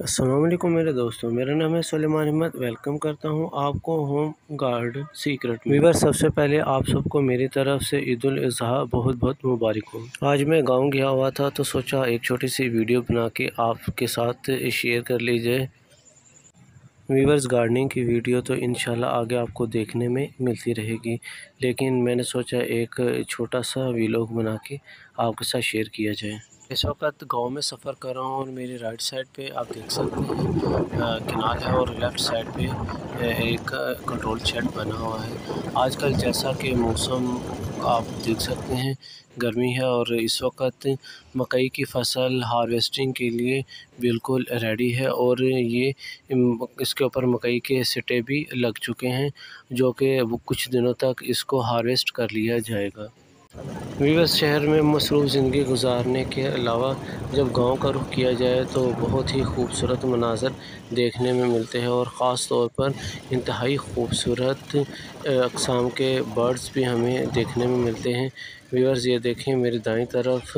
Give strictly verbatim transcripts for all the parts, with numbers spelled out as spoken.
अस्सलाम वालेकुम मेरे दोस्तों, मेरा नाम है सुलेमान अहमद। वेलकम करता हूं आपको होम गार्डन सीक्रेट में। वीवर सबसे पहले आप सबको मेरी तरफ से ईद उल अज़हा बहुत बहुत मुबारक हो। आज मैं गांव गया हुआ था तो सोचा एक छोटी सी वीडियो बना के आपके साथ शेयर कर ली जाए। वीवर्स गार्डनिंग की वीडियो तो इंशाल्लाह आगे आपको देखने में मिलती रहेगी, लेकिन मैंने सोचा एक छोटा सा वीलॉग बना के आपके साथ शेयर किया जाए। इस वक्त गांव में सफ़र कर रहा हूँ और मेरी राइट साइड पे आप देख सकते हैं किनाल है और लेफ़्ट साइड पे एक कंट्रोल शेड बना हुआ है। आजकल जैसा कि मौसम आप देख सकते हैं गर्मी है और इस वक्त मकई की फसल हार्वेस्टिंग के लिए बिल्कुल रेडी है और ये इसके ऊपर मकई के सिटे भी लग चुके हैं, जो कि कुछ दिनों तक इसको हार्वेस्ट कर लिया जाएगा। वीवर्स शहर में मसरूफ़ ज़िंदगी गुजारने के अलावा जब गांव का रुख किया जाए तो बहुत ही खूबसूरत मनाज़र देखने में मिलते हैं और ख़ास तौर पर इंतहाई खूबसूरत अक़साम के बर्ड्स भी हमें देखने में मिलते हैं। वीवर्स ये देखें मेरी दाईं तरफ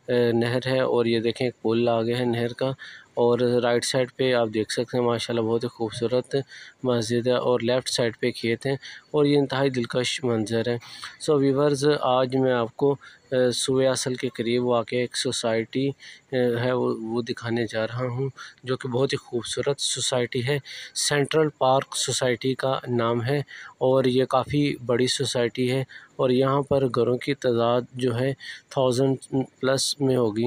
नहर है और ये देखें एक पुल आ गया है नहर का, और राइट साइड पे आप देख सकते हैं माशाल्लाह बहुत ही खूबसूरत मस्जिद है और लेफ़्ट साइड पे खेत हैं और ये इंतहाई दिलकश मंज़र है। सो वीवर्स आज मैं आपको सूबे असल के करीब वाक़ एक सोसाइटी है वो वो दिखाने जा रहा हूँ, जो कि बहुत ही खूबसूरत सोसाइटी है। सेंट्रल पार्क सोसाइटी का नाम है और ये काफ़ी बड़ी सोसाइटी है और यहाँ पर घरों की तादाद जो है थाउजेंड प्लस में होगी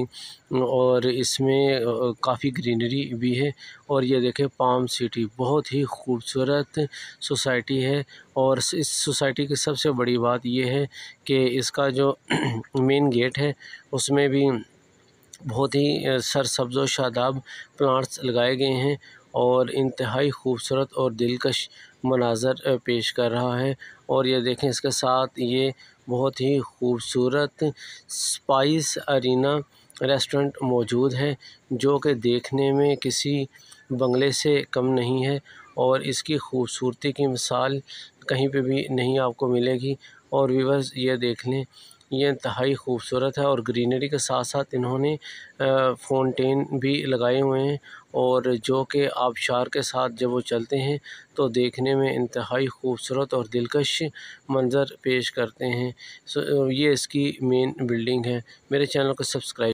और इसमें काफ़ी ग्रीनरी भी है। और ये देखें पाम सिटी बहुत ही खूबसूरत सोसाइटी है और इस सोसाइटी की सबसे बड़ी बात यह है कि इसका जो मेन गेट है उसमें भी बहुत ही सरसब्ज़ व शादाब प्लांट्स लगाए गए हैं और इंतहाई खूबसूरत और दिलकश मनाज़र पेश कर रहा है। और ये देखें इसके साथ ये बहुत ही खूबसूरत स्पाइस अरीना रेस्टोरेंट मौजूद है, जो कि देखने में किसी बंगले से कम नहीं है और इसकी खूबसूरती की मिसाल कहीं पे भी नहीं आपको मिलेगी। और व्यूअर्स ये देख लें ये इंतहाई खूबसूरत है और ग्रीनरी के साथ साथ इन्होंने फ़ाउंटेन भी लगाए हुए हैं और जो कि आबशार के साथ जब वो चलते हैं तो देखने में इंतहाई खूबसूरत और दिलकश मंज़र पेश करते हैं। सो ये इसकी मेन बिल्डिंग है। मेरे चैनल को सब्सक्राइब